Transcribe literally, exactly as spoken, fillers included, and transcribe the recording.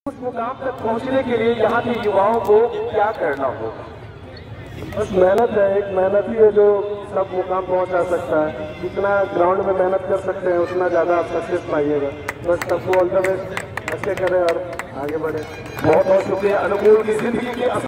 उस मुकाम तक पहुंचने के लिए यहाँ के युवाओं को क्या करना होगा? बस मेहनत है, एक मेहनत ही है जो सब मुकाम पहुंचा सकता है। जितना ग्राउंड में मेहनत कर सकते हैं उतना ज़्यादा आप सक्सेस पाइएगा। बस सबको ऑल द बेस्ट, अच्छे करें और आगे बढ़े। बहुत बहुत शुक्रिया। अनुकूल की जिंदगी के